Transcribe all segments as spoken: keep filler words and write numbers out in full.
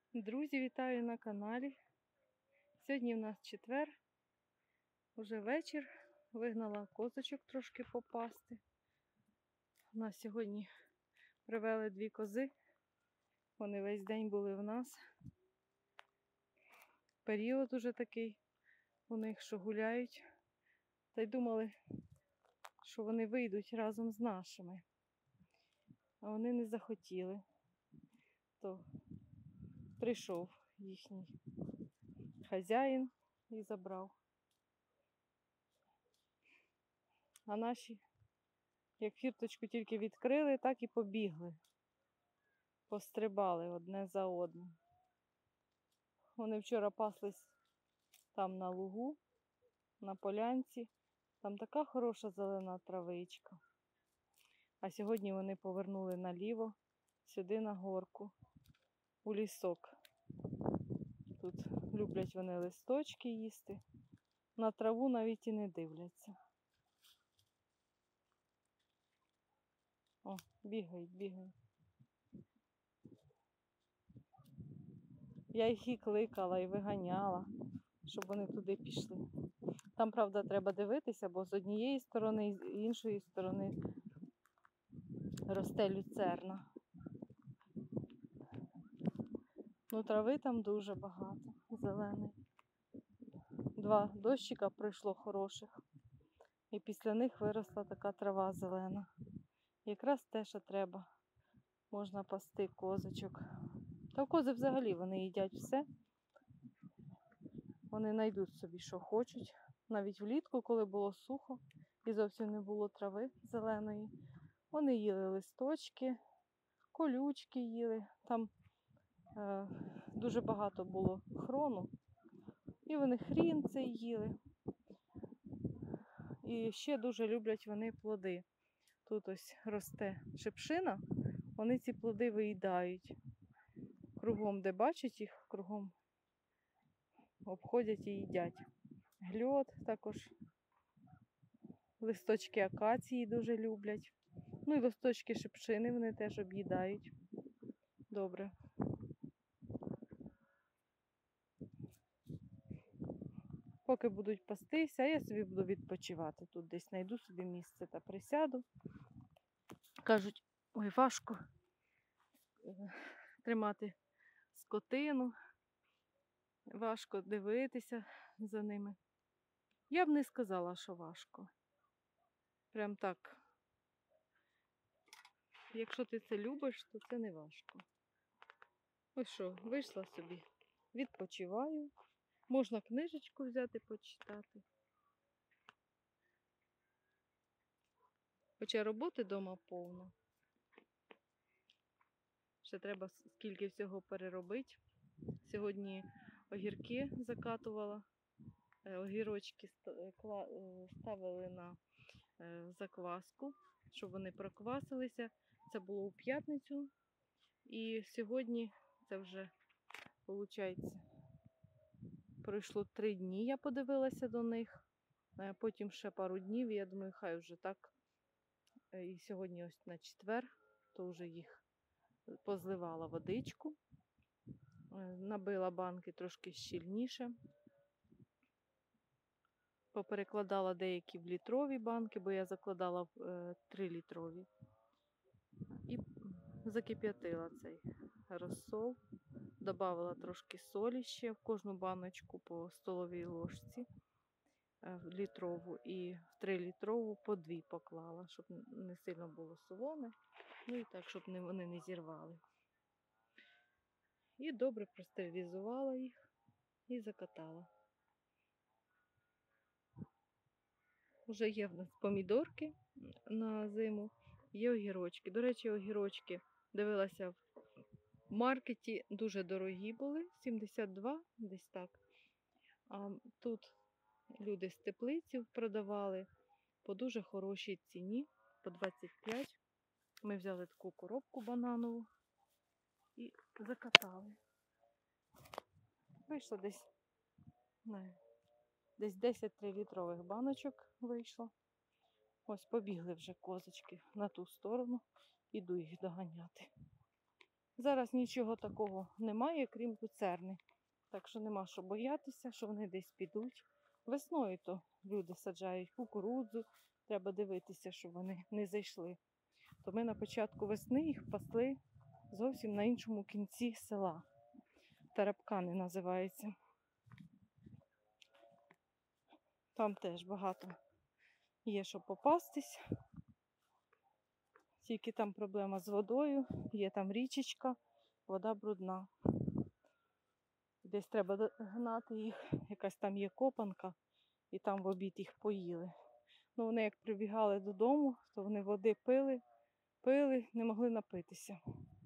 Друзі, вітаю на каналі. Сьогодні в нас четвер, уже вечір. Вигнала козочок трошки попасти. У нас сьогодні привели дві кози. Вони весь день були в нас. Період уже такий у них, що гуляють. Та й думали, що вони вийдуть разом з нашими. А вони не захотіли. То прийшов їхній хазяїн і забрав. А наші, як фірточку тільки відкрили, так і побігли. Пострибали одне за одним. Вони вчора паслись там на лугу, на полянці. Там така хороша зелена травичка. А сьогодні вони повернули наліво, сюди на горку, у лісок. Тут люблять вони листочки їсти. На траву навіть і не дивляться. О, бігають, бігають. Я їх і кликала, і виганяла, щоб вони туди пішли. Там, правда, треба дивитися, бо з однієї сторони і з іншої сторони росте люцерна. Ну, трави там дуже багато, зеленої. Два дощика пройшло хороших. І після них виросла така трава зелена. Якраз те, що треба. Можна пасти козочок. Та кози взагалі, вони їдять все. Вони знайдуть собі, що хочуть. Навіть влітку, коли було сухо і зовсім не було трави зеленої, вони їли листочки, колючки їли. Там е, дуже багато було хрону. І вони хрін цей їли. І ще дуже люблять вони плоди. Тут ось росте шипшина, вони ці плоди виїдають. Кругом, де бачать їх, кругом обходять і їдять. Гльот також. Листочки акації дуже люблять. Ну і листочки шипшини вони теж об'їдають. Добре. Поки будуть пастися, я собі буду відпочивати. Тут десь знайду собі місце та присяду. Кажуть, ой, важко тримати скотину. Важко дивитися за ними. Я б не сказала, що важко. Прям так. Якщо ти це любиш, то це не важко. Ось що, вийшла собі, відпочиваю. Можна книжечку взяти, почитати. Хоча роботи вдома повно. Ще треба скільки всього переробити. Сьогодні огірки закатувала. Огірочки ставили на закваску, щоб вони проквасилися. Це було у п'ятницю. І сьогодні, це вже, виходить, пройшло три дні, я подивилася до них. Потім ще пару днів, і я думаю, хай вже так. І сьогодні ось на четвер, то вже їх позливала водичку. Набила банки трошки щільніше. Поперекладала деякі в літрові банки, бо я закладала в трилітрові. І закип'ятила цей розсол. Добавила трошки солі ще в кожну баночку по столовій ложці в літрову. І в трилітрову по дві поклала, щоб не сильно було солоне. Ну і так, щоб вони не зірвали. І добре простерилізувала їх і закатала. Уже є в нас помідорки на зиму, є огірочки. До речі, огірочки, дивилася в маркеті, дуже дорогі були, сімдесят два, десь так. А тут люди з теплиців продавали по дуже хорошій ціні, по двадцять п'ять. Ми взяли таку коробку бананову і закатали. Вийшло десь, не, десь десять трилітрових баночок вийшло. Ось побігли вже козочки на ту сторону. Іду їх доганяти. Зараз нічого такого немає, крім люцерни. Так що нема що боятися, що вони десь підуть. Весною то люди саджають кукурудзу, треба дивитися, щоб вони не зайшли. То ми на початку весни їх пасли зовсім на іншому кінці села. Тарабкани називається. Там теж багато є, що попастись. Тільки там проблема з водою, є там річечка, вода брудна. Десь треба гнати їх, якась там є копанка, і там в обід їх поїли. Ну, вони як прибігали додому, то вони води пили, пили, не могли напитися.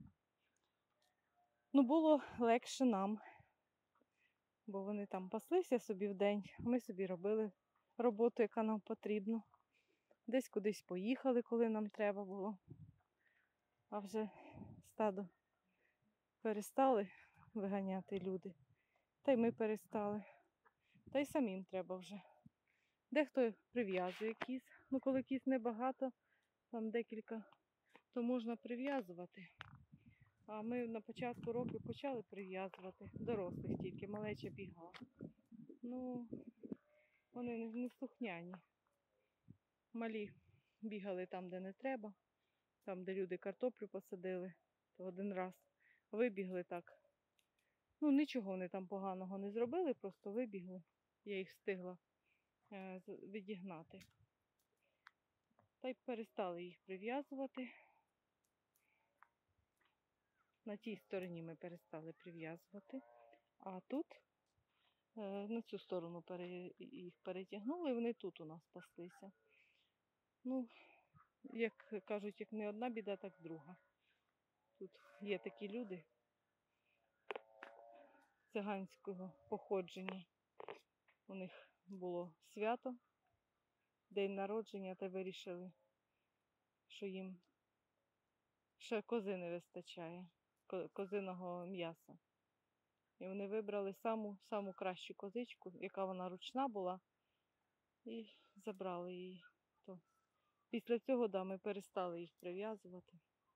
Ну, було легше нам, бо вони там паслися собі вдень, ми собі робили роботу, яка нам потрібна. Десь кудись поїхали, коли нам треба було. А вже стадо перестали виганяти люди. Та й ми перестали. Та й самим треба вже. Дехто прив'язує кіз. Ну, коли кіз небагато, там декілька, то можна прив'язувати. А ми на початку року почали прив'язувати. Дорослих тільки, малеча бігала. Ну, вони не слухняні. Малі бігали там, де не треба. Там, де люди картоплю посадили, то один раз вибігли так. Ну, нічого вони там поганого не зробили, просто вибігли. Я їх встигла е, відігнати. Та й перестали їх прив'язувати. На тій стороні ми перестали прив'язувати. А тут, е, на цю сторону пере, їх перетягнули, і вони тут у нас паслися. Ну, як кажуть, як не одна біда, так друга. Тут є такі люди циганського походження. У них було свято, день народження, та вирішили, що їм ще кози не вистачає, козиного м'яса. І вони вибрали саму, саму кращу козичку, яка вона ручна була, і забрали її. То після цього, да, ми перестали їх прив'язувати.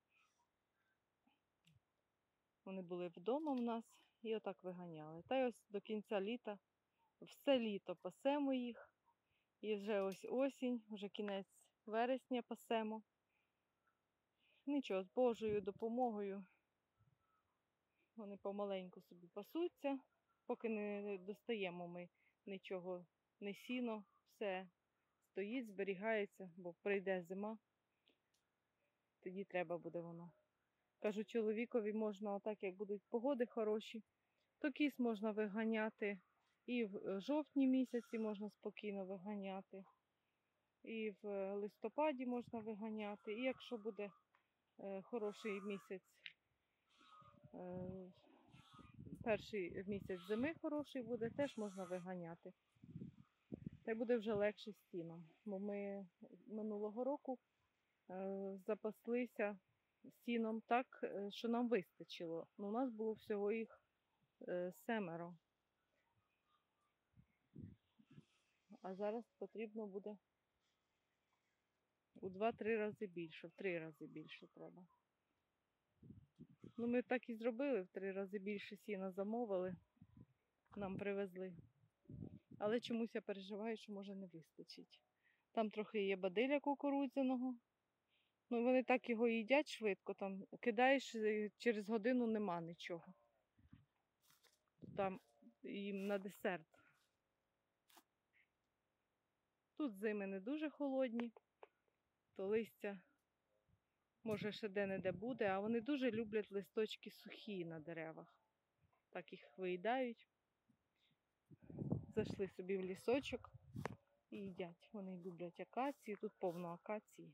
Вони були вдома в нас і отак виганяли. Та й ось до кінця літа, все літо пасемо їх. І вже ось осінь, вже кінець вересня пасемо. Нічого, з Божою допомогою вони помаленьку собі пасуться. Поки не достаємо ми нічого, не сіно, все стоїть, зберігається, бо прийде зима, тоді треба буде воно. Кажу, чоловікові можна, отак як будуть погоди хороші, то кіз можна виганяти. І в жовтні місяці можна спокійно виганяти. І в листопаді можна виганяти. І якщо буде е, хороший місяць, е, перший місяць зими хороший буде, теж можна виганяти. Та й буде вже легше з сіном. Бо ми минулого року е, запаслися сіном так, що нам вистачило. Ну, у нас було всього їх е, семеро. А зараз потрібно буде у два-три рази більше, в три рази більше треба. Ну, ми так і зробили, в три рази більше сіна замовили, нам привезли. Але чомусь я переживаю, що може не вистачить. Там трохи є бадилля кукурудзяного. Ну, вони так його їдять швидко, там кидаєш, через годину нема нічого. Там їм на десерт. Тут зими не дуже холодні, то листя може ще де-не-де буде, а вони дуже люблять листочки сухі на деревах. Так їх виїдають. Зайшли собі в лісочок і їдять. Вони люблять акації, тут повно акації.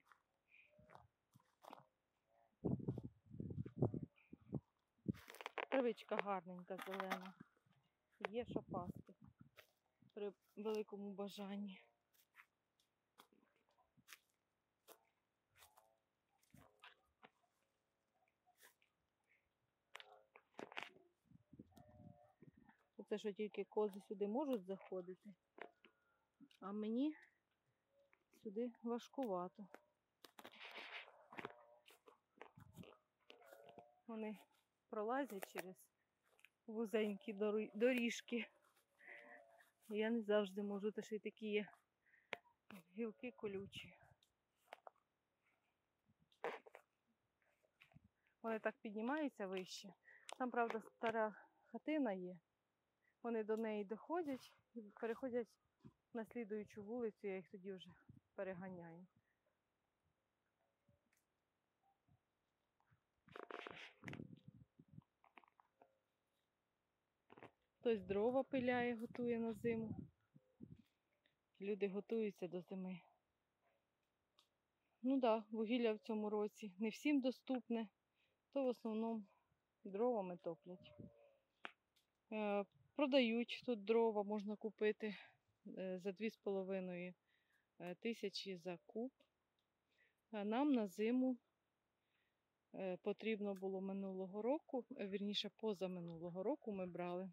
Травичка гарненька, зелена. Є що пасти при великому бажанні. Оце що тільки кози сюди можуть заходити, а мені сюди важкувато. Вони пролазять через вузенькі дорі- доріжки. Я не завжди можу, та ще й такі є гілки колючі. Вони так піднімаються вище. Там, правда, стара хатина є. Вони до неї доходять і переходять на слідуючу вулицю, я їх тоді вже переганяю. Хтось дрова пиляє, готує на зиму. Люди готуються до зими. Ну так, да, вугілля в цьому році не всім доступне, то в основному дровами топлять. Е, продають тут дрова, можна купити е, за дві з половиною тисячі за куб. А нам на зиму е, потрібно було минулого року, е, вірніше позаминулого року ми брали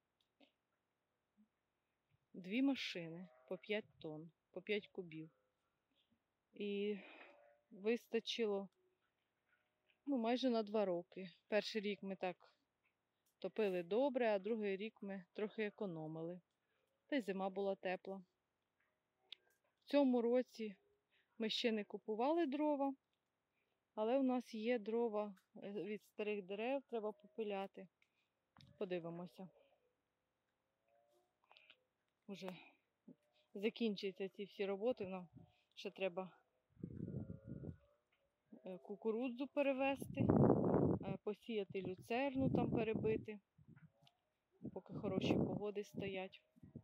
дві машини по п'ять тонн, по п'ять кубів. І вистачило ну, майже на два роки. Перший рік ми так топили добре, а другий рік ми трохи економили. Та й зима була тепла. В цьому році ми ще не купували дрова, але у нас є дрова від старих дерев, треба попиляти. Подивимося. Уже закінчаться ці всі роботи, нам ще треба кукурудзу перевезти, посіяти люцерну там перебити, поки хороші погоди стоять.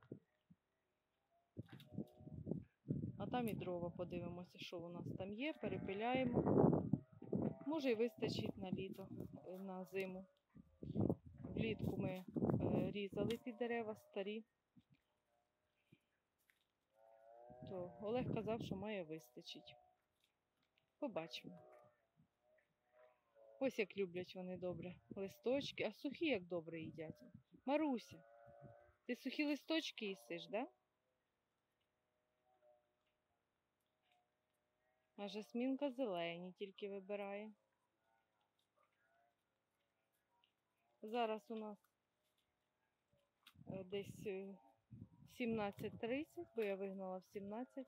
А там і дрова подивимося, що у нас там є, перепиляємо. Може і вистачить на літо, на зиму. Влітку ми різали ті дерева старі. То Олег казав, що має вистачить. Побачимо. Ось як люблять вони добре листочки, а сухі як добре їдять. Маруся, ти сухі листочки їсиш, да? А Жасмінка зелені тільки вибирає. Зараз у нас десь сімнадцять тридцять, бо я вигнала в сімнадцять.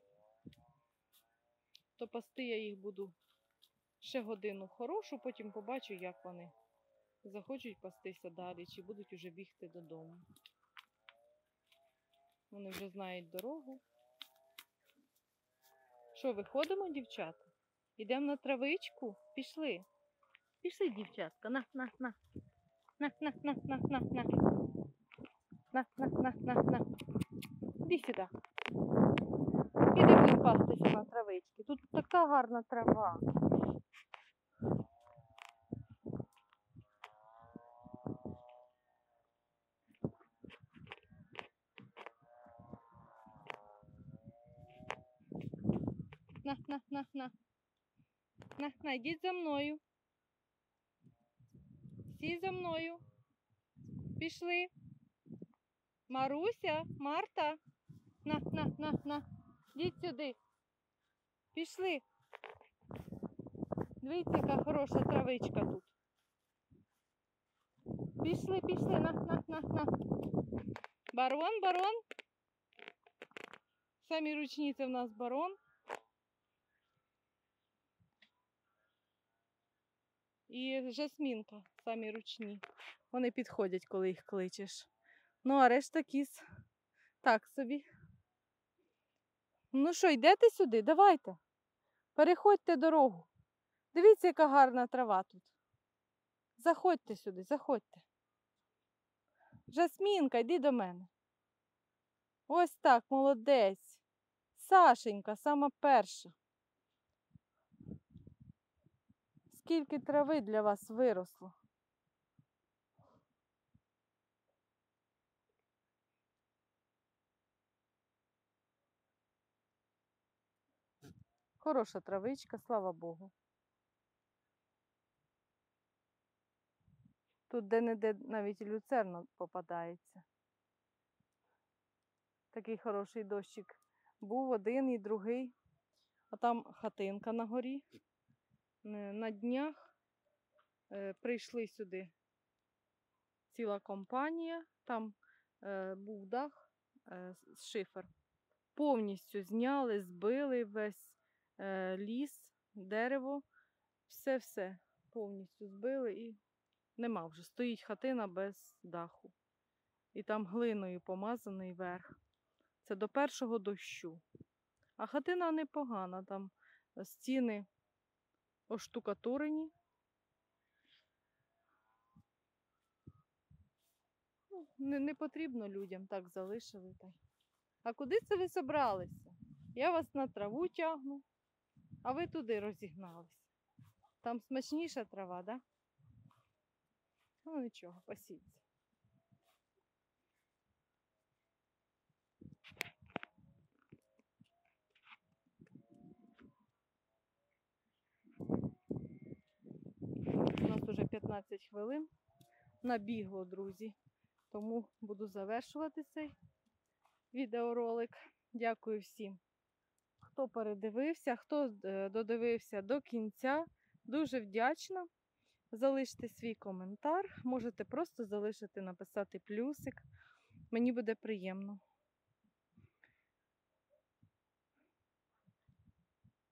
То пасти я їх буду ще годину хорошу, потім побачу, як вони захочуть пастися далі, чи будуть уже бігти додому. Вони вже знають дорогу. Що, виходимо, дівчата? Йдемо на травичку? Пішли. Пішли, дівчатка. На, на, на. На, на, на, на, на, на. На, на, на, на, на. Іди сюди. Іди будь пастися на травичці. Тут така гарна трава. На, на, на, на. На, на, йдіть за мною. Всі за мною. Пішли. Маруся, Марта. На, на, на, на. Йдіть сюди. Пішли. Дивіться, яка хороша травичка тут. Пішли, пішли, на, на, на, на. Барон, барон. Самі ручні це в нас барон. І жасмінка, самі ручні. Вони підходять, коли їх кличеш. Ну, а решта кіз так собі. Ну що, йдете сюди? Давайте. Переходьте дорогу. Дивіться, яка гарна трава тут. Заходьте сюди, заходьте. Жасмінка, йди до мене. Ось так, молодець. Сашенька, сама перша. Скільки трави для вас виросло. Хороша травичка, слава Богу. Тут де-не-де навіть і люцерна попадається. Такий хороший дощик був, один і другий. А там хатинка на горі. На днях е, прийшли сюди ціла компанія, там е, був дах, е, с- шифер. Повністю зняли, збили весь е, ліс, дерево, все-все повністю збили і нема вже. Стоїть хатина без даху. І там глиною помазаний верх. Це до першого дощу. А хатина непогана, там стіни оштукатурені. Ну, не, не потрібно людям, так залишили. Та й. А куди це ви собралися? Я вас на траву тягну, а ви туди розігналися. Там смачніша трава, да? Ну нічого, пасіться. У нас вже п'ятнадцять хвилин набігло, друзі. Тому буду завершувати цей відеоролик. Дякую всім, хто передивився, хто е, додивився до кінця. Дуже вдячна. Залиште свій коментар. Можете просто залишити, написати плюсик. Мені буде приємно.